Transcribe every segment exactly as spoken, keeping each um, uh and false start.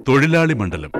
തൊഴിലാളി മണ്ഡലം.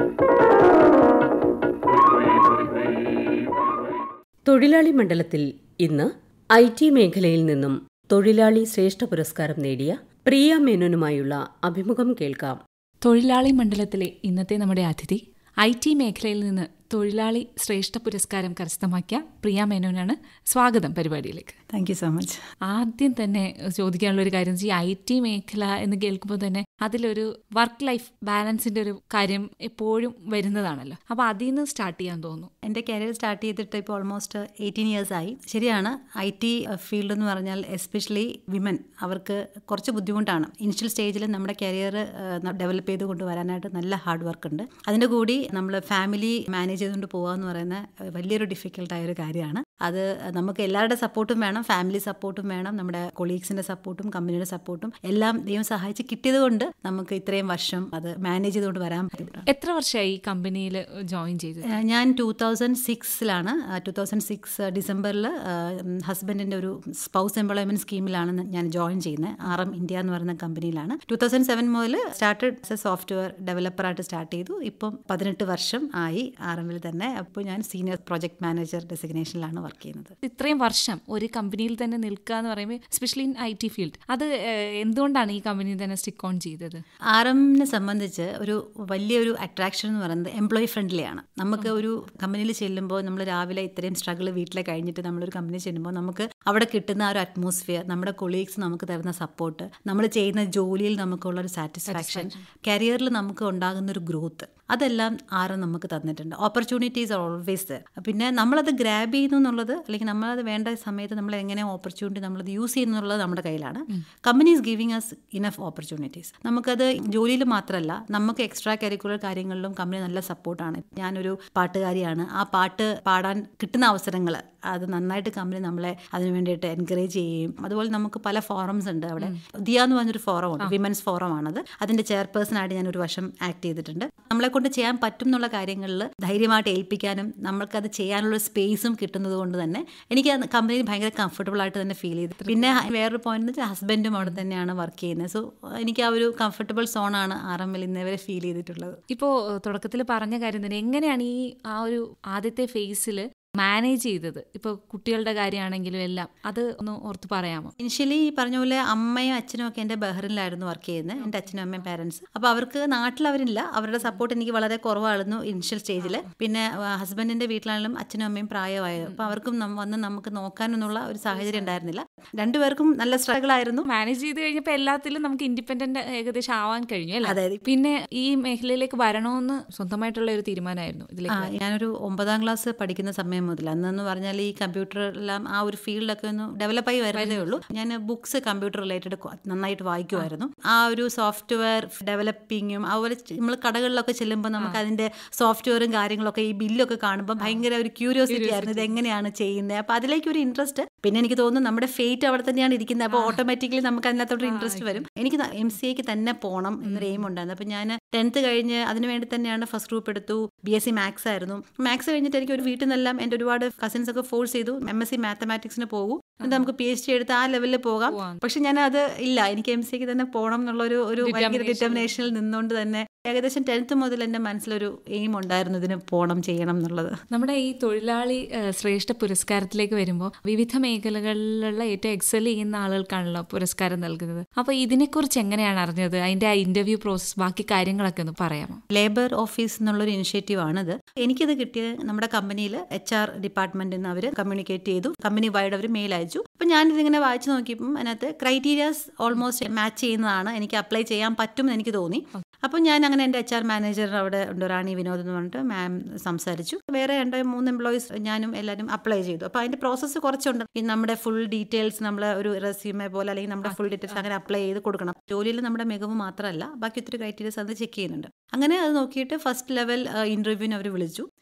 തൊഴിലാളി മണ്ഡലത്തിൽ ഇന്ന് ഐ ടി മേഖലയിൽ നിന്നും തൊഴിലാളി ശ്രേഷ്ഠ പുരസ്കാരം നേടിയ പ്രിയ മേനോനുമായുള്ള അഭിമുഖം കേൾക്കാം. തൊഴിലാളി മണ്ഡലത്തിലെ ഇന്നത്തെ നമ്മുടെ അതിഥി ഐ ടി മേഖലയിൽ നിന്ന് തൊഴിലാളി ശ്രേഷ്ഠ പുരസ്കാരം കരസ്ഥമാക്കിയ പ്രിയ മേനോനാണ്. സ്വാഗതം പരിപാടിയിലേക്ക്. Thank you so much. ആദ്യം തന്നെ ചോദിക്കാനുള്ള ഒരു കാര്യം, ഈ ഐ ടി മേഖല എന്ന് കേൾക്കുമ്പോൾ തന്നെ അതിലൊരു വർക്ക് ലൈഫ് ബാലൻസിന്റെ ഒരു കാര്യം എപ്പോഴും വരുന്നതാണല്ലോ. അപ്പോൾ അതിൽ നിന്ന് സ്റ്റാർട്ട് ചെയ്യാൻ തോന്നുന്നു. എൻ്റെ കരിയർ സ്റ്റാർട്ട് ചെയ്തിട്ട് ഇപ്പോൾ ഓൾമോസ്റ്റ് എയ്റ്റീൻ ഇയേഴ്സ് ആയി. ശരിയാണ്, ഐ ടി ഫീൽഡ് എന്ന് പറഞ്ഞാൽ എസ്പെഷ്യലി വിമൻ അവർക്ക് കുറച്ച് ബുദ്ധിമുട്ടാണ്. ഇനിഷ്യൽ സ്റ്റേജിൽ നമ്മുടെ കരിയർ ഡെവലപ്പ് ചെയ്ത് കൊണ്ടുവരാനായിട്ട് നല്ല ഹാർഡ് വർക്ക് ഉണ്ട്. അതിൻ്റെ കൂടി നമ്മൾ ഫാമിലി മാനേജ് ചെയ്തുകൊണ്ട് പോകുക എന്ന് പറയുന്ന വലിയൊരു ഡിഫിക്കൽട്ടായ ഒരു കാര്യമാണ്. അത് നമുക്ക് എല്ലാവരുടെ സപ്പോർട്ടും വേണം, ഫാമിലി സപ്പോർട്ടും വേണം, നമ്മുടെ കൊളീഗ്സിൻ്റെ സപ്പോർട്ടും കമ്പനിയുടെ സപ്പോർട്ടും എല്ലാം ദൈവം സഹായിച്ച് കിട്ടിയത് കൊണ്ട് നമുക്ക് ഇത്രയും വർഷം അത് മാനേജ് ചെയ്തുകൊണ്ട് വരാൻ പറ്റും. എത്ര വർഷമായി കമ്പനിയിൽ ജോയിൻ ചെയ്തത്? ഞാൻ ടൂ തൗസൻഡ് സിക്സിലാണ് ടൂ തൗസൻഡ് സിക്സ് ഡിസംബറിൽ ഹസ്ബൻഡിൻ്റെ ഒരു സ്പൗസ് എംപ്ലോയ്മെൻറ്റ് സ്കീമിലാണ് ഞാൻ ജോയിൻ ചെയ്യുന്നത്. ആർ എം ഇന്ത്യ എന്ന് പറയുന്ന കമ്പനിയിലാണ്. ടൂ തൗസൻഡ് സെവൻ മുതൽ സ്റ്റാർട്ടഡ് ആസ് എ സോഫ്റ്റ്വെയർ ഡെവലപ്പറായിട്ട് സ്റ്റാർട്ട് ചെയ്തു. ഇപ്പം പതിനെട്ട് വർഷം ആയി ആർ എമ്മിൽ തന്നെ. അപ്പോൾ ഞാൻ സീനിയർ പ്രോജക്ട് മാനേജർ ഡെസിഗ്നേഷനിലാണ് വർക്ക് ചെയ്യുന്നത്. ഇത്രയും വർഷം ഒരു കമ്പനിയിൽ തന്നെ നിൽക്കുക എന്ന് പറയുമ്പോൾ especially in I T field, അത് എന്തുകൊണ്ടാണ് ഈ കമ്പനിയിൽ തന്നെ സ്റ്റിക്ക് ഓൺ ചെയ്തത്? ആർ എമ്മിനെ സംബന്ധിച്ച് ഒരു വലിയൊരു അട്രാക്ഷൻ എന്ന് പറയുന്നത് എംപ്ലോയി ഫ്രണ്ട്ലി ആണ്. നമുക്ക് ഒരു കമ്പനിയിൽ ചെല്ലുമ്പോൾ നമ്മൾ രാവിലെ ഇത്രയും സ്ട്രഗിൾ വീട്ടിലെ കഴിഞ്ഞിട്ട് നമ്മളൊരു കമ്പനി ചെല്ലുമ്പോൾ നമുക്ക് അവിടെ കിട്ടുന്ന ആ ഒരു അറ്റ്മോസ്ഫിയർ, നമ്മുടെ കൊളീഗ്സ് നമുക്ക് തരുന്ന സപ്പോർട്ട്, നമ്മൾ ചെയ്യുന്ന ജോലിയിൽ നമുക്കുള്ള ഒരു സാറ്റിസ്ഫാക്ഷൻ, കരിയറിൽ നമുക്ക് ഉണ്ടാകുന്ന ഒരു ഗ്രോത്ത്, അതെല്ലാം ആരും നമുക്ക് തന്നിട്ടുണ്ട്. Opportunities are always there. പിന്നെ നമ്മളത് ഗ്രാബ് ചെയ്യുന്നു എന്നുള്ളത്, അല്ലെങ്കിൽ നമ്മളത് വേണ്ട സമയത്ത് നമ്മൾ എങ്ങനെ ഓപ്പർച്യൂണിറ്റി നമ്മളത് യൂസ് ചെയ്യുന്നു എന്നുള്ളത് നമ്മുടെ കയ്യിലാണ്. Company is giving us enough opportunities. നമുക്കത് ജോലിയിൽ മാത്രമല്ല, നമുക്ക് എക്സ്ട്രാ കരിക്കുലർ കാര്യങ്ങളിലും കമ്പനി നല്ല സപ്പോർട്ടാണ്. ഞാനൊരു പാട്ടുകാരിയാണ്. ആ പാട്ട് പാടാൻ കിട്ടുന്ന അവസരങ്ങൾ അത് നന്നായിട്ട് കമ്പനി നമ്മളെ അതിന് വേണ്ടിയിട്ട് എൻകറേജ് ചെയ്യും. അതുപോലെ നമുക്ക് പല ഫോറംസ് ഉണ്ട്. അവിടെ ദിയ എന്ന് പറഞ്ഞൊരു ഫോറമുണ്ട്, വിമൻസ് ഫോറമാണത്. അതിൻ്റെ ചെയർപേഴ്സണായിട്ട് ഞാൻ ഒരു വർഷം ആക്ട് ചെയ്തിട്ടുണ്ട്. നമ്മളെ കൊണ്ട് ചെയ്യാൻ പറ്റും എന്നുള്ള കാര്യങ്ങളിൽ ധൈര്യമായിട്ട് ഏൽപ്പിക്കാനും നമ്മൾക്കത് ചെയ്യാനുള്ള സ്പേസും കിട്ടുന്നത് കൊണ്ട് തന്നെ എനിക്ക് ആ കമ്പനിയിൽ ഭയങ്കര കംഫർട്ടബിൾ ആയിട്ട് തന്നെ ഫീൽ ചെയ്തു. പിന്നെ വേറൊരു പോയിന്റ് എന്ന് വെച്ചാൽ ഹസ്ബൻഡും അവിടെ തന്നെയാണ് വർക്ക് ചെയ്യുന്നത്. സോ എനിക്ക് ആ ഒരു കംഫർട്ടബിൾ സോണാണ് ആർ എമ്മിൽ ഇന്നേവരെ ഫീൽ ചെയ്തിട്ടുള്ളത്. ഇപ്പോൾ തുടക്കത്തിൽ പറഞ്ഞ കാര്യം തന്നെ, എങ്ങനെയാണ് ഈ ആ ഒരു ആദ്യത്തെ ഫേസിൽ മാനേജ് ചെയ്തത്? ഇപ്പോൾ കുട്ടികളുടെ കാര്യമാണെങ്കിലും എല്ലാം അത് ഒന്ന് ഓർത്ത് പറയാമോ? ഇനിഷ്യലി ഈ പറഞ്ഞ പോലെ അമ്മയും അച്ഛനും ഒക്കെ എൻ്റെ ബഹ്റിനിലായിരുന്നു വർക്ക് ചെയ്യുന്നത്, എൻ്റെ അച്ഛനും അമ്മയും പാരൻസ്. അപ്പോൾ അവർക്ക് നാട്ടിൽ അവരില്ല, അവരുടെ സപ്പോർട്ട് എനിക്ക് വളരെ കുറവായിരുന്നു ഇനിഷ്യൽ സ്റ്റേജിൽ. പിന്നെ ഹസ്ബൻഡിൻ്റെ വീട്ടിലാണെങ്കിലും അച്ഛനും അമ്മയും പ്രായമായത്, അപ്പോൾ അവർക്കും വന്ന് നമുക്ക് നോക്കാനൊന്നുള്ള ഒരു സാഹചര്യം ഉണ്ടായിരുന്നില്ല. രണ്ടുപേർക്കും നല്ല സ്ട്രഗിൾ ആയിരുന്നു. മാനേജ് ചെയ്ത് കഴിഞ്ഞപ്പോൾ എല്ലാത്തിലും നമുക്ക് ഇൻഡിപെൻഡന്റ് ഏകദേശം ആവാൻ കഴിഞ്ഞു അല്ലേ? അതായത് പിന്നെ ഈ മേഖലയിലേക്ക് വരണമെന്ന് സ്വന്തമായിട്ടുള്ള ഒരു തീരുമാനമായിരുന്നു ഇതിലേക്ക്? ഞാനൊരു ഒമ്പതാം ക്ലാസ് പഠിക്കുന്ന സമയം മുതൽ, അന്നെന്ന് പറഞ്ഞാൽ ഈ കമ്പ്യൂട്ടർ എല്ലാം ആ ഒരു ഫീൽഡൊക്കെ ഒന്ന് ഡെവലപ്പായി വരുന്നതേ ഉള്ളൂ. ഞാൻ ബുക്സ് കമ്പ്യൂട്ടർ റിലേറ്റഡ് നന്നായിട്ട് വായിക്കുമായിരുന്നു. ആ ഒരു സോഫ്റ്റ്വെയർ ഡെവലപ്പിങ്ങും അതുപോലെ നമ്മൾ കടകളിലൊക്കെ ചെല്ലുമ്പോൾ നമുക്ക് അതിൻ്റെ സോഫ്റ്റ്വെയറും കാര്യങ്ങളൊക്കെ ഈ ബില്ലൊക്കെ കാണുമ്പോൾ ഭയങ്കര ഒരു ക്യൂരിയോസിറ്റി ആയിരുന്നു, ഇത് എങ്ങനെയാണ് ചെയ്യുന്നത്. അപ്പോൾ അതിലേക്ക് ഒരു ഇൻട്രസ്റ്റ്. പിന്നെ എനിക്ക് തോന്നുന്നു നമ്മുടെ ഫേറ്റ് അവിടെ തന്നെയാണ് ഇരിക്കുന്നത്, അപ്പോൾ ഓട്ടോമാറ്റിക്കലി നമുക്ക് അതിനകത്തോട്ട് ഇൻട്രസ്റ്റ് വരും. എനിക്ക് എം സി എക്ക് തന്നെ പോകണം എന്നൊരു എയിം ഉണ്ടായിരുന്നു. അപ്പോൾ ഞാൻ ടെൻത്ത് കഴിഞ്ഞ് അതിന് വേണ്ടി തന്നെയാണ് ഫസ്റ്റ് ഗ്രൂപ്പ് എടുത്തു. ബി എസ് സി മാത്സ് ആയിരുന്നു. മാത്സ് കഴിഞ്ഞിട്ട് എനിക്ക് ഒരു വീട്ടിൽ നിന്നെല്ലാം എൻ്റെ ഒരുപാട് കസിൻസ് ഒക്കെ ഫോഴ്സ് ചെയ്തു, എം എസ് സി മാത്തമാറ്റിക്സിന് പോകും, എന്നിട്ട് നമുക്ക് പി എച്ച് ഡി എടുത്ത് ആ ലെവലിൽ പോകാം. പക്ഷെ ഞാൻ അത് ഇല്ല, എനിക്ക് എം സിക്ക് തന്നെ പോകണം എന്നുള്ളൊരു ഒരു ഭയങ്കര ഡിറ്റർമിനേഷനിൽ നിന്നുകൊണ്ട് തന്നെ ഏകദേശം ടെൻത്ത് മുതൽ എൻ്റെ മനസ്സിലൊരു എയിം ഉണ്ടായിരുന്നു, ഇതിന് പോകണം ചെയ്യണം എന്നുള്ളത്. നമ്മുടെ ഈ തൊഴിലാളി ശ്രേഷ്ഠ പുരസ്കാരത്തിലേക്ക് വരുമ്പോൾ വിവിധ മേഖലകളിലുള്ള ഏറ്റവും എക്സൽ ചെയ്യുന്ന ആളുകൾക്കാണല്ലോ പുരസ്കാരം നൽകുന്നത്. അപ്പോൾ ഇതിനെക്കുറിച്ച് എങ്ങനെയാണ് അറിഞ്ഞത്? അതിൻ്റെ ആ ഇന്റർവ്യൂ പ്രോസസ്, ബാക്കി കാര്യങ്ങളൊക്കെ ഒന്ന് പറയാമോ? ലേബർ ഓഫീസ് എന്നുള്ളൊരു ഇനിഷ്യേറ്റീവ് ആണിത്. എനിക്കിത് കിട്ടിയത് നമ്മുടെ കമ്പനിയിൽ എച്ച് ആർ ഡിപ്പാർട്ട്മെന്റിൽ നിന്ന് അവർ കമ്മ്യൂണിക്കേറ്റ് ചെയ്തു, കമ്പനി വൈഡ് അവർ മെയിൽ അയച്ചു. അപ്പം ഞാനിതിങ്ങനെ വായിച്ചു നോക്കിയപ്പം അതിനകത്ത് ക്രൈറ്റീരിയാസ് ഓൾമോസ്റ്റ് മാച്ച് ചെയ്യുന്നതാണ്, എനിക്ക് അപ്ലൈ ചെയ്യാൻ പറ്റുമെന്ന് എനിക്ക് തോന്നി. അപ്പോൾ ഞാൻ അങ്ങനെ എൻ്റെ എച്ച് ആർ മാനേജർ അവിടെ ഉണ്ട്, റാണി വിനോദ് എന്ന് പറഞ്ഞിട്ട് മാം സംസാരിച്ചു. വേറെ രണ്ട് മൂന്ന് എംപ്ലോയീസ് ഞാനും എല്ലാവരും അപ്ലൈ ചെയ്തു. അപ്പോൾ അതിൻ്റെ പ്രോസസ്സ് കുറച്ചുണ്ട്. ഈ നമ്മുടെ ഫുൾ ഡീറ്റെയിൽസ് നമ്മൾ ഒരു റെസ്യൂമെ പോലെ അല്ലെങ്കിൽ നമ്മുടെ ഫുൾ ഡീറ്റെയിൽസ് അങ്ങനെ അപ്ലൈ ചെയ്ത് കൊടുക്കണം. ജോലിയിൽ നമ്മുടെ മികവ് മാത്രമല്ല ബാക്കി ഒത്തിരി ക്രൈറ്റീരിയസ് അത് ചെക്ക് ചെയ്യുന്നുണ്ട്. അങ്ങനെ അത് നോക്കിയിട്ട് ഫസ്റ്റ് ലെവൽ ഇൻ്റർവ്യൂവിന് അവർ വിളിച്ചു.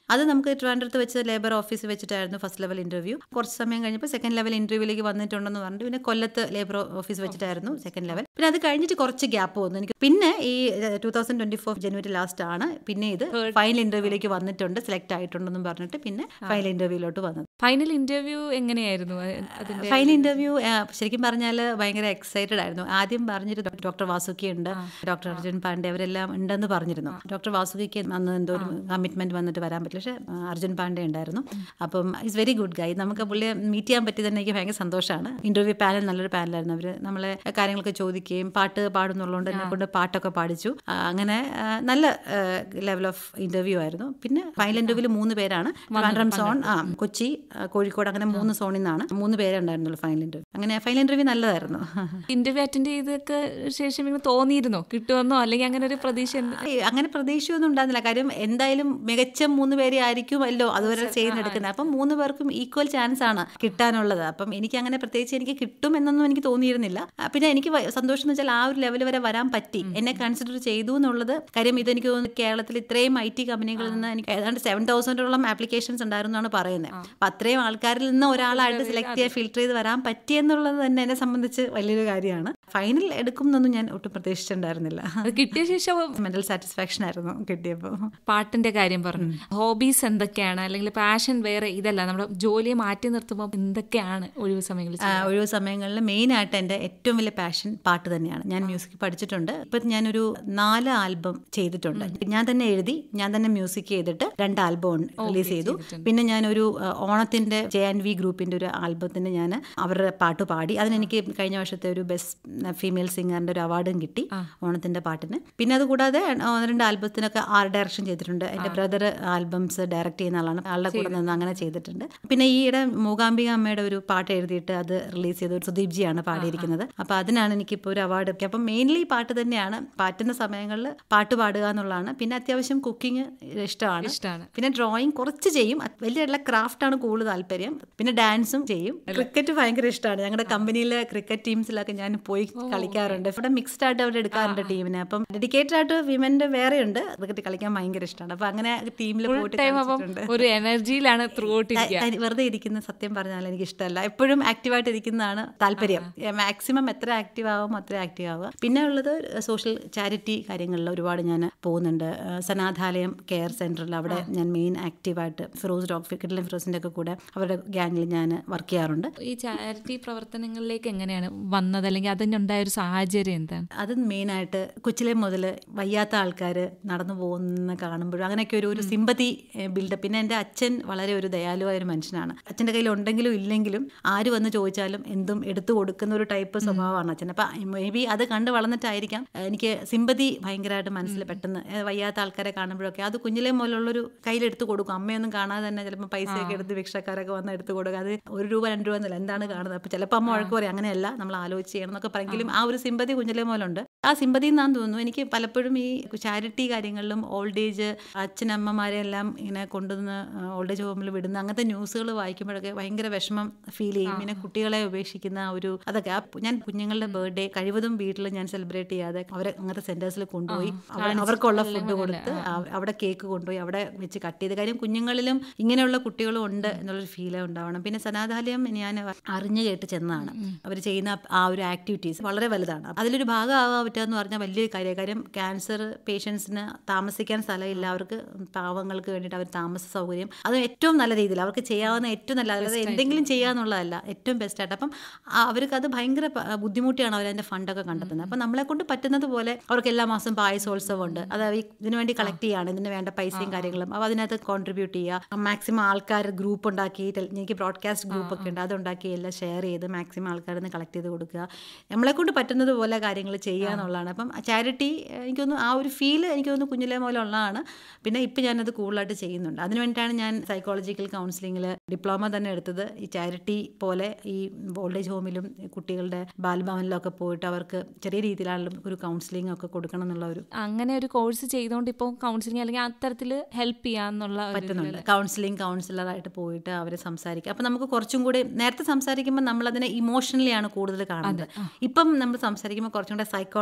അത് നമുക്ക് ട്രിവാൻഡ്രത്ത് വെച്ച് ലേബർ ഓഫീസിൽ വെച്ചിട്ടായിരുന്നു ഫസ്റ്റ് ലെവൽ ഇന്റർവ്യൂ. കുറച്ച് സമയം കഴിഞ്ഞപ്പോൾ സെക്കൻഡ് ലെവൽ ഇന്റർവ്യൂവിലേക്ക് വന്നിട്ടുണ്ടെന്ന് പറഞ്ഞിട്ട് പിന്നെ കൊല്ലത്ത് ലേബർ ഓഫീസ് വെച്ചിട്ടായിരുന്നു സെക്കൻഡ് ലെവൽ. പിന്നെ അത് കഴിഞ്ഞിട്ട് കുറച്ച് ഗ്യാപ്പ് വന്നു എനിക്ക്. പിന്നെ ഈ two thousand twenty four January last ആണ് പിന്നെ ഇത് ഫൈനൽ ഇന്റർവ്യൂവിലേക്ക് വന്നിട്ടുണ്ട്, സെലക്ട് ആയിട്ടുണ്ടെന്നും പറഞ്ഞിട്ട് പിന്നെ ഫൈനൽ ഇന്റർവ്യൂവിലോട്ട് വന്നത്. ഫൈനൽ ഇന്റർവ്യൂ എങ്ങനെയായിരുന്നു? ഫൈനൽ ഇന്റർവ്യൂ ശരിക്കും പറഞ്ഞാൽ ഭയങ്കര എക്സൈറ്റഡ് ആയിരുന്നു. ആദ്യം പറഞ്ഞിട്ട് ഡോക്ടർ വാസുകി ഉണ്ട്, ഡോക്ടർ അർജുൻ പാണ്ഡെ അവരെല്ലാം ഉണ്ടെന്ന് പറഞ്ഞിരുന്നു. ഡോക്ടർ വാസുകിക്ക് അന്ന് എന്തോ ഒരു കമ്മിറ്റ്മെന്റ് വന്നിട്ട് വരാൻ പറ്റില്ല, പക്ഷേ അർജുൻ പാണ്ഡെ ഉണ്ടായിരുന്നു. അപ്പം ഇറ്റ്സ് വെരി ഗുഡ് ഗൈ. നമുക്ക് പുള്ളിയെ മീറ്റ് ചെയ്യാൻ പറ്റി തന്നെ എനിക്ക് ഭയങ്കര സന്തോഷമാണ്. ഇന്റർവ്യൂ പാനൽ നല്ലൊരു പാനലായിരുന്നു. അവർ നമ്മളെ കാര്യങ്ങളൊക്കെ ചോദിക്കുകയും പാട്ട് പാടുന്നുള്ളതുകൊണ്ട് എന്നെ കൊണ്ട് പാട്ടൊക്കെ പാടിച്ചു. അങ്ങനെ നല്ല ലെവൽ ഓഫ് ഇന്റർവ്യൂ ആയിരുന്നു. പിന്നെ ഫൈനൽ ഇന്റർവ്യൂവിൽ മൂന്ന് പേരാണ്, ട്രിവാൻഡ്രം സോൺ, ആ കൊച്ചി, കോഴിക്കോട്, അങ്ങനെ മൂന്ന് സോണിൽ നിന്നാണ് മൂന്ന് പേരെ ഉണ്ടായിരുന്നുള്ളൂ ഫൈനൽ ഇന്റർവ്യൂ. അങ്ങനെ ഫൈനൽ ഇന്റർവ്യൂ നല്ലതായിരുന്നു. ഇന്റർവ്യൂ അറ്റൻഡ് ചെയ്തൊക്കെ ശേഷം ഇങ്ങനെ തോന്നിയിരുന്നോ കിട്ടുമെന്നോ, അല്ലെങ്കിൽ അങ്ങനെ ഒരു പ്രതീക്ഷ? അങ്ങനെ പ്രതീക്ഷയൊന്നും ഉണ്ടായിരുന്നില്ല. കാര്യം എന്തായാലും മികച്ച മൂന്ന് പേരെ ആയിരിക്കുമല്ലോ അതുവരെ ചെയ്യുന്നെടുക്കുന്നത്. അപ്പം മൂന്ന് പേർക്കും ഈക്വൽ ചാൻസ് ആണ് കിട്ടാനുള്ളത്. അപ്പം എനിക്ക് അങ്ങനെ പ്രത്യേകിച്ച് എനിക്ക് കിട്ടും എന്നൊന്നും എനിക്ക് തോന്നിയിരുന്നില്ല. പിന്നെ എനിക്ക് സന്തോഷം എന്ന് വെച്ചാൽ ആ ഒരു ലെവൽ വരെ വരാൻ പറ്റി, എന്നെ കൺസിഡർ ചെയ്തു എന്നുള്ളത്. കാര്യം ഇതെനിക്ക് തോന്നുന്നു കേരളത്തിൽ ഇത്രയും ഐ ടി കമ്പനികളിൽ നിന്ന് എനിക്ക് ഏതാണ്ട് സെവൻ തൗസൻഡോളം ആപ്ലിക്കേഷൻസ് ഉണ്ടായിരുന്നു എന്നാണ് പറയുന്നത്. അപ്പം അത്രയും ആൾക്കാരിൽ നിന്ന് ഒരാളായിട്ട് സെലക്ട് ചെയ്യാൻ ഫിൽട്ടർ ചെയ്ത് വരാൻ പറ്റിയെന്നുള്ളത് തന്നെ എന്നെ സംബന്ധിച്ച് വലിയൊരു കാര്യമാണ്. ഫൈനൽ എടുക്കും എന്നൊന്നും ഞാൻ ഒട്ടും പ്രതീക്ഷിച്ചിട്ടുണ്ടായിരുന്നില്ല. കിട്ടിയ ശേഷം മെന്റൽ സാറ്റിസ്ഫാക്ഷൻ ആയിരുന്നു കിട്ടിയപ്പോൾ. പാട്ടിന്റെ കാര്യം പറഞ്ഞു, ഹോബീസ് എന്തൊക്കെയാണ്, അല്ലെങ്കിൽ പാഷൻ വേറെ ഇതല്ല, നമ്മുടെ ജോലിയെ മാറ്റി നിർത്തുമ്പോൾ എന്തൊക്കെയാണ് ഒഴിവ് സമയങ്ങളിൽ? ഒഴിവ് സമയങ്ങളിൽ മെയിൻ ആയിട്ട് എൻ്റെ ഏറ്റവും വലിയ പാഷൻ പാട്ട് തന്നെയാണ്. ഞാൻ മ്യൂസിക് പഠിച്ചിട്ടുണ്ട്. ഇപ്പം ഞാനൊരു നാല് ആൽബം ചെയ്തിട്ടുണ്ട്. ഞാൻ തന്നെ എഴുതി, ഞാൻ തന്നെ മ്യൂസിക് ചെയ്തിട്ട് രണ്ട് ആൽബം റിലീസ് ചെയ്തു. പിന്നെ ഞാനൊരു ഓണത്തിന്റെ ജെ ആൻഡ് വി ഗ്രൂപ്പിന്റെ ഒരു ആൽബത്തിന് ഞാൻ അവരുടെ പാട്ട് പാടി. അതിനെനിക്ക് കഴിഞ്ഞ വർഷത്തെ ഒരു ബെസ്റ്റ് ഫീമെയിൽ സിംഗറിന്റെ ഒരു അവാർഡും കിട്ടി ഓണത്തിന്റെ പാട്ടിന്. പിന്നെ അതുകൂടാതെ രണ്ട് ആൽബത്തിനൊക്കെ ആർട്ട് ഡയറക്ഷൻ ചെയ്തിട്ടുണ്ട്. എൻ്റെ ബ്രദർ ആൽബംസ് ഡയറക്ട് ചെയ്യുന്ന ആളാണ്, ആളുടെ കൂടെ നിന്ന് അങ്ങനെ ചെയ്തിട്ടുണ്ട്. പിന്നെ ഈയിടെ മൂകാംബിക അമ്മയുടെ ഒരു പാട്ട് എഴുതിയിട്ട് അത് റിലീസ് ചെയ്ത് സുദീപ് ജിയാണ് പാടിയിരിക്കുന്നത്. അപ്പൊ അതിനാണ് എനിക്കിപ്പോൾ ഒരു അവാർഡ് ഒക്കെ. അപ്പം മെയിൻലി പാട്ട് തന്നെയാണ്. പാറ്റുന്ന സമയങ്ങളിൽ പാട്ട് പാടുക എന്നുള്ളതാണ്. പിന്നെ അത്യാവശ്യം കുക്കിംഗ് ഇഷ്ടമാണ്. പിന്നെ ഡ്രോയിങ് കുറച്ച് ചെയ്യും. വലിയ ക്രാഫ്റ്റ് ആണ് കൂടുതൽ താല്പര്യം. പിന്നെ ഡാൻസും ചെയ്യും. ക്രിക്കറ്റ് ഭയങ്കര ഇഷ്ടമാണ്. ഞങ്ങളുടെ കമ്പനിയിലെ ക്രിക്കറ്റ് ടീംസിലൊക്കെ ഞാൻ പോയി കളിക്കാറുണ്ട്. ഇവിടെ മിക്സ്ഡ് ആയിട്ട് അവർ എടുക്കാറുണ്ട് ടീമിനെ. അപ്പം ഡെഡിക്കേറ്റഡ് ആയിട്ട് വിമന്റെ വേറെ ഉണ്ട്. ക്രിക്കറ്റ് കളിക്കാൻ ഭയങ്കര ഇഷ്ടമാണ്. അപ്പൊ അങ്ങനെ ടീമിൽ പോയിട്ട് ഒരു എനർജിയിലാണ് വെറുതെ ഇരിക്കുന്ന സത്യം പറഞ്ഞാൽ എനിക്ക് ഇഷ്ടമല്ല. എപ്പോഴും ആക്റ്റീവായിട്ട് ഇരിക്കുന്നതാണ് താല്പര്യം. മാക്സിമം എത്ര ആക്റ്റീവ് ആവും അത്ര ആക്റ്റീവ് ആവുക. പിന്നെ ഉള്ളത് സോഷ്യൽ ചാരിറ്റി കാര്യങ്ങളിൽ ഒരുപാട് ഞാൻ പോകുന്നുണ്ട്. സനാഥാലയം കെയർ സെന്ററിൽ അവിടെ ഞാൻ മെയിൻ ആക്റ്റീവായിട്ട് ഫിറോസ് ഡോക്ടർ കിഡ്ലൻ ഫിറോസിന്റെ ഒക്കെ കൂടെ അവരുടെ ഗ്യാങ്ങിൽ ഞാൻ വർക്ക് ചെയ്യാറുണ്ട്. ഈ ചാരിറ്റി പ്രവർത്തനങ്ങളിലേക്ക് എങ്ങനെയാണ് വന്നത്, അല്ലെങ്കിൽ അതിനുണ്ടായ ഒരു സാഹചര്യം എന്താണ്? അത് മെയിനായിട്ട് കൊച്ചിലെ മുതൽ വയ്യാത്ത ആൾക്കാർ നടന്നു പോകുന്ന കാണുമ്പോഴും അങ്ങനെയൊക്കെ ഒരു ഒരു സിമ്പതി ബിൽഡപ്പ്. പിന്നെ എൻ്റെ അച്ഛൻ വളരെ ഒരു ദയാലുവായ ഒരു മനുഷ്യനാണ്. അച്ഛൻ്റെ കയ്യിൽ ഉണ്ടെങ്കിലും ഇല്ലെങ്കിലും ആര് വന്ന് ചോദിച്ചാലും എന്തും എടുത്തു കൊടുക്കുന്ന ഒരു ടൈപ്പ് സ്വഭാവമാണ് അച്ഛൻ. അപ്പം മേ ബി അത് കണ്ട് വളർന്നിട്ടായിരിക്കാം എനിക്ക് സിമ്പതി ഭയങ്കരമായിട്ട് മനസ്സിൽ പെട്ടെന്ന് വയ്യാത്ത ആൾക്കാരെ കാണുമ്പോഴൊക്കെ അത് കുഞ്ഞിലെ മുതലുള്ളൊരു കയ്യിലെടുത്ത് കൊടുക്കും. അമ്മയൊന്നും കാണാതെ തന്നെ ചിലപ്പോൾ പൈസയൊക്കെ എടുത്ത് ഭിക്ഷക്കാരൊക്കെ വന്ന് എടുത്ത് കൊടുക്കുക. അത് ഒരു രൂപ രണ്ട് രൂപ എന്നല്ല, എന്താണ് കാണുന്നത്. അപ്പോൾ ചിലപ്പോൾ അമ്മ വഴക്ക് പറയും അങ്ങനെയല്ല, നമ്മൾ ആലോചിച്ച് ചെയ്യണം എന്നൊക്കെ പറയെങ്കിലും ആ ഒരു സിമ്പതി കുഞ്ഞിലെ മുതലുണ്ട്. ആ സിമ്പതി എന്നാന്ന് തോന്നുന്നു എനിക്ക് പലപ്പോഴും ഈ ചാരിറ്റി കാര്യങ്ങളിലും ഓൾഡ് ഏജ് അച്ഛനമ്മമാരെ എല്ലാം ഇങ്ങനെ കൊണ്ടുവന്ന് ഓൾഡ് ഏജ് ഹോമിൽ വിടുന്ന അങ്ങനത്തെ ന്യൂസുകൾ വായിക്കുമ്പോഴൊക്കെ ഭയങ്കര വിഷമം ഫീൽ ചെയ്യും. പിന്നെ കുട്ടികളെ ഉപേക്ഷിക്കുന്ന ഒരു അതൊക്കെ ഞാൻ കുഞ്ഞുങ്ങളുടെ ബർത്ത്ഡേ കഴിവതും വീട്ടിൽ ഞാൻ സെലിബ്രേറ്റ് ചെയ്യാതെ അവരെ അങ്ങനത്തെ സെന്റേഴ്സിൽ കൊണ്ടുപോയി അവർക്കുള്ള ഫുഡ് കൊടുത്ത് അവിടെ കേക്ക് കൊണ്ടുപോയി അവിടെ വെച്ച് കട്ട് ചെയ്ത്. കാര്യം കുഞ്ഞുങ്ങളിലും ഇങ്ങനെയുള്ള കുട്ടികളും ഉണ്ട് എന്നുള്ളൊരു ഫീൽ ഉണ്ടാവണം. പിന്നെ സനാഥാലയം ഞാൻ അറിഞ്ഞു കേട്ട് ചെന്നതാണ്. അവർ ചെയ്യുന്ന ആ ഒരു ആക്ടിവിറ്റീസ് വളരെ വലുതാണ്. അതിലൊരു ഭാഗമാകാൻ പറ്റുക എന്ന് പറഞ്ഞാൽ വലിയൊരു കാര്യം. കാര്യം ക്യാൻസർ പേഷ്യൻസിന് താമസിക്കാൻ സ്ഥലമില്ല, അവർക്ക് പാവങ്ങൾക്ക് വേണ്ടിയിട്ട് അവർ താമസ സൗകര്യം അത് ഏറ്റവും നല്ല രീതിയിൽ അവർക്ക് ചെയ്യാവുന്ന ഏറ്റവും നല്ല, അതായത് എന്തെങ്കിലും ചെയ്യാന്നുള്ളതല്ല, ഏറ്റവും ബെസ്റ്റായിട്ട്. അപ്പം അവർക്ക് അത് ഭയങ്കര ബുദ്ധിമുട്ടിയാണ് അവർ അതിൻ്റെ ഫണ്ടൊക്കെ കണ്ടെത്തുന്നത്. അപ്പം നമ്മളെ കൊണ്ട് പറ്റുന്നത് പോലെ അവർക്ക് എല്ലാ മാസം പായസോത്സവം ഉണ്ട്, അത് ഇതിനു വേണ്ടി കളക്ട് ചെയ്യാണ്, ഇതിന് വേണ്ട പൈസയും കാര്യങ്ങളും. അപ്പോൾ അതിനകത്ത് കോൺട്രിബ്യൂട്ട് ചെയ്യുക, മാക്സിമം ആൾക്കാർ ഗ്രൂപ്പ് ഉണ്ടാക്കി, എനിക്ക് ബ്രോഡ്കാസ്റ്റ് ഗ്രൂപ്പ് ഒക്കെ ഉണ്ട്, അതുണ്ടാക്കി എല്ലാം ഷെയർ ചെയ്ത് മാക്സിമം ആൾക്കാരിൽ നിന്ന് കളക്ട് ചെയ്ത് കൊടുക്കുക, നമ്മളെ കൊണ്ട് പറ്റുന്നത് പോലെ കാര്യങ്ങൾ ചെയ്യുക എന്നുള്ളതാണ്. അപ്പം ചാരിറ്റി എനിക്കൊന്ന് ആ ഒരു ഫീൽ എനിക്കൊന്ന് കുഞ്ഞിലെ പോലെ ഉള്ളതാണ്. പിന്നെ ഇപ്പം ഞാനത് കൂടുതലായിട്ട് ചെയ്യുന്നുണ്ട്. അതിന് വേണ്ടിയിട്ടാണ് ഞാൻ സൈക്കോളജിക്കൽ കൗൺസിലിങ്ങിൽ ഡിപ്ലോമ തന്നെ എടുത്തത്. ഈ ചാരിറ്റി പോലെ ഈ ഓൾഡ് ഏജ് ഹോമിലും കുട്ടികളുടെ ബാലഭവനിലൊക്കെ പോയിട്ട് അവർക്ക് ചെറിയ രീതിയിലാണെങ്കിലും ഒരു കൗൺസിലിംഗ് ഒക്കെ കൊടുക്കണം എന്നുള്ള ഒരു അങ്ങനെ ഒരു കോഴ്സ് ചെയ്തുകൊണ്ട് ഇപ്പോൾ കൗൺസിലിംഗ് അല്ലെങ്കിൽ അത്തരത്തിൽ ഹെൽപ്പ് ചെയ്യാന്നുള്ള പറ്റുന്നുണ്ട്. കൗൺസിലിംഗ് കൗൺസിലറായിട്ട് പോയിട്ട് അവരെ സംസാരിക്കുക. അപ്പം നമുക്ക് കുറച്ചും കൂടി നേരത്തെ സംസാരിക്കുമ്പോൾ നമ്മളതിനെ ഇമോഷണലി ആണ് കൂടുതൽ കാണുന്നത്. ഇപ്പം നമ്മൾ സംസാരിക്കുമ്പോൾ കുറച്ചും കൂടെ സൈക്കോളജി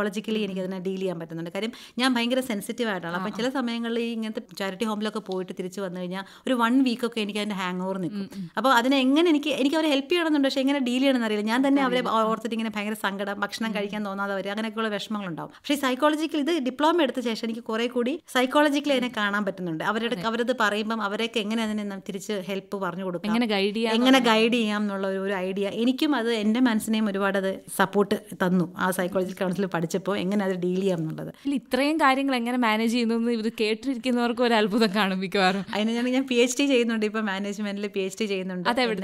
സൈക്കോളജിക്കലി എനിക്ക് അതിനെ ഡീൽ ചെയ്യാൻ പറ്റുന്നുണ്ട്. കാര്യം ഞാൻ ഭയങ്കര സെൻസിറ്റീവ് ആയിട്ടാണ്. അപ്പം ചില സമയങ്ങളിൽ ഈ ഇങ്ങനത്തെ ചാരിറ്റി ഹോമിലൊക്കെ പോയിട്ട് തിരിച്ച് വന്നു കഴിഞ്ഞാൽ ഒരു വൺ വീക്കൊക്കെ എനിക്ക് അതിൻ്റെ ഹാങ് ഓവർ നിൽക്കും. അപ്പോൾ അതിനെ എങ്ങനെ എനിക്ക് എനിക്ക് അവരെ ഹെൽപ്പ് ചെയ്യണമെന്നുണ്ട്, പക്ഷേ എങ്ങനെ ഡീൽ ചെയ്യണമെന്ന് അറിയില്ല. ഞാൻ തന്നെ അവരെ ഓർത്തിട്ട് ഇങ്ങനെ ഭയങ്കര സങ്കടം, ഭക്ഷണം കഴിക്കാൻ തോന്നാതെ വരും, അങ്ങനെയൊക്കെയുള്ള വിഷമങ്ങളുണ്ടാവും. പക്ഷേ സൈക്കോളജിക്കൽ ഇത് ഡിപ്ലോമ എടുത്ത ശേഷം എനിക്ക് കുറേ കൂടി സൈക്കോളജിക്കലി അതിനെ കാണാൻ പറ്റുന്നുണ്ട്. അവരുടെ അവരത് പറയുമ്പം അവരൊക്കെ എങ്ങനെ അതിനെ തിരിച്ച് ഹെൽപ്പ് പറഞ്ഞു കൊടുക്കാം, എങ്ങനെ ഗൈഡ് ചെയ്യാം എന്നുള്ള ഒരു ഐഡിയ എനിക്കും അത് എൻ്റെ മനസ്സിനെയും ഒരുപാട് അത് സപ്പോർട്ട് തന്നു ആ സൈക്കോളജിക്കൽ കൗൺസിലിൽ പഠിച്ചപ്പോൾ എങ്ങനെ അത് ഡീൽ ചെയ്യാം എന്നുള്ളത്. ഇത്രയും കാര്യങ്ങൾ എങ്ങനെ മാനേജ് ചെയ്യുന്നു ഇത് കേട്ടിരിക്കുന്നവർക്ക് ഒരു അത്ഭുതം കാണും മിക്കവാറും. അതിന് ഞാൻ ഞാൻ പി എച്ച് ഡി ചെയ്യുന്നുണ്ട്, ഇപ്പം മാനേജ്മെന്റിൽ പി എച്ച് ഡി ചെയ്യുന്നുണ്ട്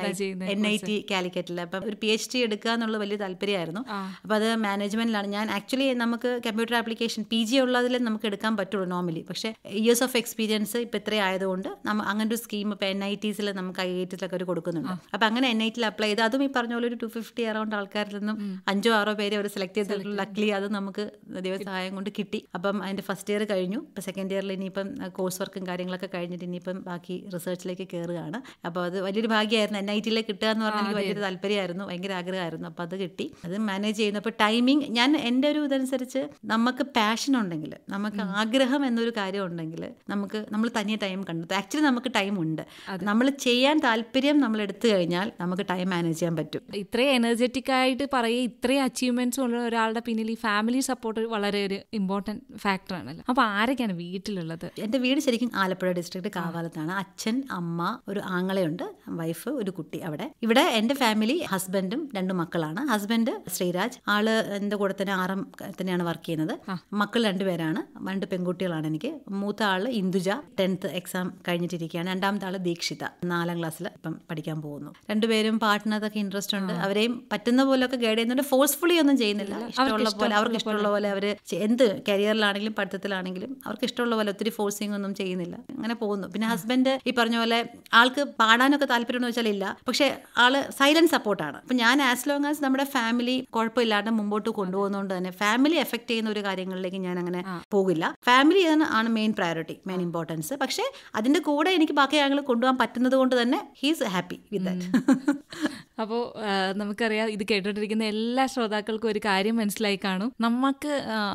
എൻ ഐ ടി കാലിക്കറ്റിൽ. അപ്പം ഒരു പി എച്ച് ഡി എടുക്കുക എന്നുള്ള വലിയ താല്പര്യമായിരുന്നു. അപ്പോൾ അത് മാനേജ്മെന്റിലാണ്. ഞാൻ ആക്ച്വലി നമുക്ക് കമ്പ്യൂട്ടർ ആപ്ലിക്കേഷൻ പി ജി ഉള്ളതിൽ നമുക്ക് എടുക്കാൻ പറ്റുള്ളൂ നോർമലി. പക്ഷേ ഇയേഴ്സ് ഓഫ് എക്സ്പീരിയൻസ് ഇപ്പം ഇത്ര ആയതുകൊണ്ട് നമ്മൾ അങ്ങനെ ഒരു സ്കീം ഇപ്പോൾ എൻ ഐ ടീസിൽ നമുക്ക് ഐ ഐ ടിസിലൊക്കെ ഒരു കൊടുക്കുന്നുണ്ട്. അപ്പം അങ്ങനെ എൻ ഐ ടിയിൽ അപ്ലൈ ചെയ്ത് അതും ഈ പറഞ്ഞ പോലെ ഒരു ടു ഫിഫ്റ്റി അറൗണ്ട് ആൾക്കാരിൽ നിന്നും അഞ്ചോ ആറോ പേര് അവർ സെലക്ട് ചെയ്തിട്ടുള്ള ലക്ലി അത് നമുക്ക് ദൈവസഹായം കൊണ്ട് കിട്ടി. അപ്പം അതിൻ്റെ ഫസ്റ്റ് ഇയർ കഴിഞ്ഞു. ഇപ്പം സെക്കൻഡ് ഇയറിൽ ഇനിയിപ്പം കോഴ്സ് വർക്കും കാര്യങ്ങളൊക്കെ കഴിഞ്ഞിട്ട് ഇനിയിപ്പം ബാക്കി റിസർച്ചിലേക്ക് കയറുകയാണ്. അപ്പോൾ അത് വലിയൊരു ഭാഗ്യമായിരുന്നു. എൻ ഐ ടിയിലേക്ക് കിട്ടുക എന്ന് പറഞ്ഞാൽ എനിക്ക് വലിയൊരു താല്പര്യമായിരുന്നു, ഭയങ്കര ആഗ്രഹമായിരുന്നു. അപ്പോൾ അത് കിട്ടി. അത് മാനേജ് ചെയ്യുന്നു. അപ്പോൾ ടൈമിങ് ഞാൻ എൻ്റെ ഒരു ഇതനുസരിച്ച് നമുക്ക് പാഷൻ ഉണ്ടെങ്കിൽ, നമുക്ക് ആഗ്രഹം എന്നൊരു കാര്യം ഉണ്ടെങ്കിൽ നമുക്ക് നമ്മൾ തനിയെ ടൈം കണ്ടെത്തും. ആക്ച്വലി നമുക്ക് ടൈം ഉണ്ട്. നമ്മൾ ചെയ്യാൻ താല്പര്യം നമ്മൾ എടുത്തു കഴിഞ്ഞാൽ നമുക്ക് ടൈം മാനേജ് ചെയ്യാൻ പറ്റും. ഇത്രയും എനർജറ്റിക് ആയിട്ട് പറയുക, ഇത്രയും അച്ചീവ്മെന്റ്സ് ഉള്ള ഒരാളുടെ പിന്നിൽ ഈ ഫാമിലി സപ്പോർട്ട് വളരെ ഒരു ഇമ്പോർട്ടൻറ്റ് ഫാക്ടറാണല്ലോ. അപ്പോൾ ആരൊക്കെയാണ് വീട്ടിലുള്ളത്? എൻ്റെ വീട് ശരിക്കും ആലപ്പുഴ ഡിസ്ട്രിക്ട് കാവാലത്താണ്. അച്ഛൻ, അമ്മ, ഒരു ആങ്ങളയുണ്ട്, വൈഫ്, ഒരു കുട്ടി അവിടെ. ഇവിടെ എൻ്റെ ഫാമിലി ഹസ്ബൻഡും രണ്ട് മക്കളാണ്. ഹസ്ബൻഡ് ശ്രീരാജ്, ആള് എൻ്റെ കൂടെ തന്നെ ആറാം തന്നെയാണ് വർക്ക് ചെയ്യുന്നത്. മക്കൾ രണ്ടുപേരാണ്, രണ്ട് പെൺകുട്ടികളാണ് എനിക്ക്. മൂത്ത ആള് ഇന്ദുജ, ടെൻത്ത് എക്സാം കഴിഞ്ഞിട്ടിരിക്കുകയാണ്. രണ്ടാമത്തെ ആള് ദീക്ഷിത, നാലാം ക്ലാസ്സിൽ ഇപ്പം പഠിക്കാൻ പോകുന്നു. രണ്ടുപേരും പാട്ടിനകത്തൊക്കെ ഇൻട്രസ്റ്റ് ഉണ്ട്. അവരെയും പറ്റുന്ന പോലെയൊക്കെ ഗൈഡ് ചെയ്യുന്നുണ്ട്. ഫോഴ്സ്ഫുള്ളി ഒന്നും ചെയ്യുന്നില്ല. ഇഷ്ടമുള്ള പോലെ, അവർക്ക് ഇഷ്ടമുള്ള പോലെ അവർ എന്ത് കരിയറിലാണെങ്കിലും പഠിത്തത്തിലാണെങ്കിലും അവർക്ക് ഇഷ്ടമുള്ള പോലെ ഒത്തിരി ഫോഴ്സിങ് ഒന്നും ചെയ്യുന്നില്ല. അങ്ങനെ പോകുന്നു. പിന്നെ ഹസ്ബൻഡ് ഈ പറഞ്ഞ പോലെ ആൾക്ക് പാടാനൊക്കെ താല്പര്യം എന്ന് വെച്ചാൽ ഇല്ല, പക്ഷെ ആള് സൈലന്റ് സപ്പോർട്ടാണ്. അപ്പം ഞാൻ ആസ് ലോങ് ആസ് നമ്മുടെ ഫാമിലി കുഴപ്പമില്ലാണ്ട് മുമ്പോട്ട് കൊണ്ടുപോകുന്നതുകൊണ്ട് തന്നെ ഫാമിലി എഫക്ട് ചെയ്യുന്ന ഒരു കാര്യങ്ങളിലേക്ക് ഞാൻ അങ്ങനെ പോകില്ല. ഫാമിലി ആണ് മെയിൻ പ്രയോറിറ്റി, മെയിൻ ഇമ്പോർട്ടൻസ്. പക്ഷെ അതിന്റെ കൂടെ എനിക്ക് ബാക്കി കാര്യങ്ങൾ കൊണ്ടുപോകാൻ പറ്റുന്നത് കൊണ്ട് തന്നെ ഹീസ് ഹാപ്പി വിത്ത് ദാറ്റ്. അപ്പോൾ നമുക്കറിയാം, ഇത് കേട്ടോണ്ടിരിക്കുന്ന എല്ലാ ശ്രോതാക്കൾക്കും ഒരു കാര്യം മനസ്സിലായി കാണും. നമുക്ക്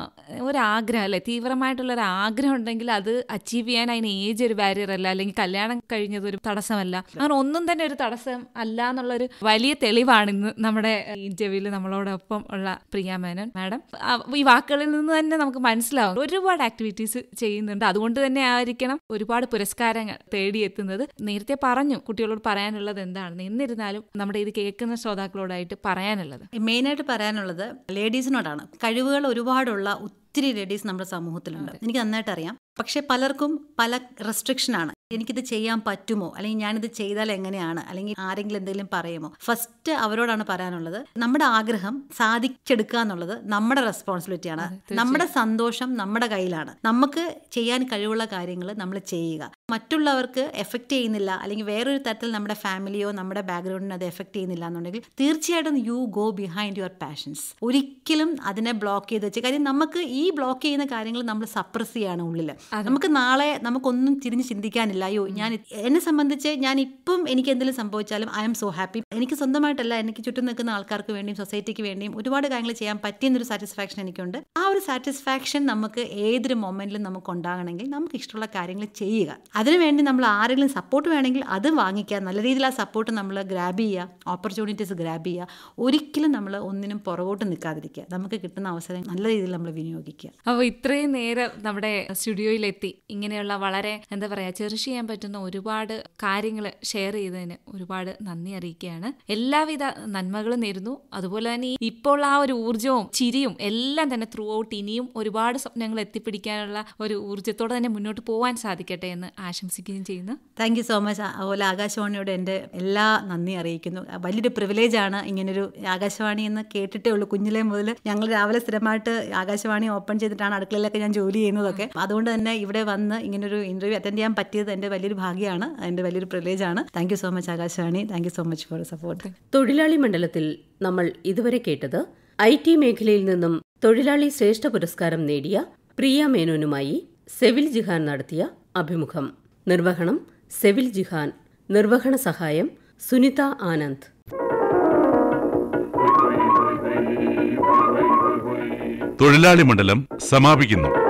ഒരാഗ്രഹം അല്ലേ, തീവ്രമായിട്ടുള്ളൊരു ആഗ്രഹം ഉണ്ടെങ്കിൽ അത് അച്ചീവ് ചെയ്യാൻ അതിന് ഏജ് ഒരു ബാരിയർ അല്ല, അല്ലെങ്കിൽ കല്യാണം കഴിഞ്ഞത് ഒരു തടസ്സമല്ല. അങ്ങനെ ഒന്നും തന്നെ ഒരു തടസ്സം അല്ല എന്നുള്ളൊരു വലിയ തെളിവാണ് ഇന്ന് നമ്മുടെ ഇന്റർവ്യൂവിൽ നമ്മളോടൊപ്പം ഉള്ള പ്രിയ മേനോൻ മാഡം. ഈ വാക്കുകളിൽ നിന്ന് തന്നെ നമുക്ക് മനസ്സിലാവും ഒരുപാട് ആക്ടിവിറ്റീസ് ചെയ്യുന്നുണ്ട്. അതുകൊണ്ട് തന്നെ ആയിരിക്കണം ഒരുപാട് പുരസ്കാരങ്ങൾ തേടിയെത്തുന്നത്. നേരത്തെ പറഞ്ഞു കുട്ടികളോട് പറയാനുള്ളത് എന്താണെന്ന്. എന്നിരുന്നാലും നമ്മുടെ ഇത് കേൾക്കുന്ന ശ്രോതാക്കളോടായിട്ട് പറയാനുള്ളത്, മെയിനായിട്ട് പറയാനുള്ളത് ലേഡീസിനോടാണ്. കഴിവുകൾ ഒരുപാടുള്ള ഒത്തിരി ലേഡീസ് നമ്മുടെ സമൂഹത്തിലുണ്ട്, എനിക്ക് നന്നായിട്ട് അറിയാം. പക്ഷെ പലർക്കും പല റെസ്ട്രിക്ഷനാണ്. എനിക്കിത് ചെയ്യാൻ പറ്റുമോ, അല്ലെങ്കിൽ ഞാനിത് ചെയ്താൽ എങ്ങനെയാണ്, അല്ലെങ്കിൽ ആരെങ്കിലും എന്തെങ്കിലും പറയുമോ. ഫസ്റ്റ് അവരോടാണ് പറയാനുള്ളത്, നമ്മുടെ ആഗ്രഹം സാധിച്ചെടുക്കുക എന്നുള്ളത് നമ്മുടെ റെസ്പോൺസിബിലിറ്റിയാണ്. നമ്മുടെ സന്തോഷം നമ്മുടെ കയ്യിലാണ്. നമുക്ക് ചെയ്യാൻ കഴിവുള്ള കാര്യങ്ങൾ നമ്മൾ ചെയ്യുക. മറ്റുള്ളവർക്ക് എഫക്റ്റ് ചെയ്യുന്നില്ല, അല്ലെങ്കിൽ വേറൊരു തരത്തിൽ നമ്മുടെ ഫാമിലിയോ നമ്മുടെ ബാക്ക്ഗ്രൗണ്ടിനോ അത് എഫക്റ്റ് ചെയ്യുന്നില്ല എന്നുണ്ടെങ്കിൽ തീർച്ചയായിട്ടും you go behind your passions. ഒരിക്കലും അതിനെ ബ്ലോക്ക് ചെയ്ത് വെച്ച്, കാര്യം നമുക്ക് ഈ ബ്ലോക്ക് ചെയ്യുന്ന കാര്യങ്ങൾ നമ്മൾ സപ്രസ് ചെയ്യാണ് ഉള്ളിൽ. നമുക്ക് നാളെ നമുക്കൊന്നും തിരിഞ്ഞ് ചിന്തിക്കാനില്ല. അയ്യോ, ഞാൻ എന്നെ സംബന്ധിച്ച് ഞാൻ ഇപ്പം എനിക്ക് എന്തെങ്കിലും സംഭവിച്ചാലും ഐ എം സോ ഹാപ്പി. എനിക്ക് സ്വന്തമായിട്ടല്ല, എനിക്ക് ചുറ്റും നിൽക്കുന്ന ആൾക്കാർക്ക് വേണ്ടിയും സൊസൈറ്റിക്ക് വേണ്ടിയും ഒരുപാട് കാര്യങ്ങൾ ചെയ്യാൻ പറ്റിയെന്നൊരു സാറ്റിസ്ഫാക്ഷൻ എനിക്കുണ്ട്. ആ ഒരു സാറ്റിസ്ഫാക്ഷൻ നമുക്ക് ഏതൊരു മൊമെന്റിലും നമുക്ക് ഉണ്ടാകണമെങ്കിൽ നമുക്ക് ഇഷ്ടമുള്ള കാര്യങ്ങൾ ചെയ്യുക. അതിനുവേണ്ടി നമ്മൾ ആരെങ്കിലും സപ്പോർട്ട് വേണമെങ്കിൽ അത് വാങ്ങിക്കുക. നല്ല രീതിയിൽ ആ സപ്പോർട്ട് നമ്മൾ ഗ്രാബ് ചെയ്യുക, ഓപ്പർച്യൂണിറ്റീസ് ഗ്രാബ് ചെയ്യുക. ഒരിക്കലും നമ്മൾ ഒന്നിനും പുറകോട്ട് നിൽക്കാതിരിക്കുക. നമുക്ക് കിട്ടുന്ന അവസരം നല്ല രീതിയിൽ നമ്മൾ വിനിയോഗിക്കുക. അപ്പോൾ ഇത്രയും നേരം നമ്മുടെ സ്റ്റുഡിയോയിലെത്തി ഇങ്ങനെയുള്ള വളരെ എന്താ പറയുക ചെറിയ ചെയ്യാൻ പറ്റുന്ന ഒരുപാട് കാര്യങ്ങൾ ഷെയർ ചെയ്തതിന് ഒരുപാട് നന്ദി അറിയിക്കുകയാണ്. എല്ലാവിധ നന്മകളും നേരുന്നു. അതുപോലെ തന്നെ ഇപ്പോൾ ആ ഒരു ഊർജ്ജവും ചിരിയും എല്ലാം തന്നെ ത്രൂ ഔട്ട് ഇനിയും ഒരുപാട് സ്വപ്നങ്ങൾ എത്തിപ്പിടിക്കാനുള്ള ഒരു ഊർജ്ജത്തോടെ തന്നെ മുന്നോട്ട് പോകാൻ സാധിക്കട്ടെ എന്ന് ആശംസിക്കുകയും ചെയ്യുന്നു. Thank you so much. അതുപോലെ ആകാശവാണിയോട് എൻ്റെ എല്ലാ നന്ദി അറിയിക്കുന്നു. വലിയൊരു പ്രിവിലേജാണ് ഇങ്ങനൊരു ആകാശവാണി എന്ന് കേട്ടിട്ടേ ഉള്ളൂ. കുഞ്ഞിലേ മുതൽ ഞങ്ങൾ രാവിലെ സ്ഥിരമായിട്ട് ആകാശവാണി ഓപ്പൺ ചെയ്തിട്ടാണ് അടുക്കളയിലൊക്കെ ഞാൻ ജോലി ചെയ്യുന്നതൊക്കെ. അതുകൊണ്ട് തന്നെ ഇവിടെ വന്ന് ഇങ്ങനൊരു ഇന്റർവ്യൂ അറ്റൻഡ് ചെയ്യാൻ പറ്റിയത് എൻ്റെ വലിയൊരു ഭാഗ്യമാണ്, എൻ്റെ വലിയൊരു പ്രിവിലേജാണ്. Thank you so much Akashvani. Thank you so much for support. തൊഴിലാളി മണ്ഡലത്തിൽ നമ്മൾ ഇതുവരെ കേട്ടത് ഐ ടി മേഖലയിൽ നിന്നും തൊഴിലാളി ശ്രേഷ്ഠ പുരസ്കാരം നേടിയ പ്രിയ മേനോനുമായി സെവിൽ ജിഹാൻ നടത്തിയ അഭിമുഖം. നിർവഹണം സെവിൽ ജിഹാൻ. നിർവഹണ സഹായം സുനിത ആനന്ദ്. തൊഴിലാളി മണ്ഡലം സമാപിക്കുന്നു.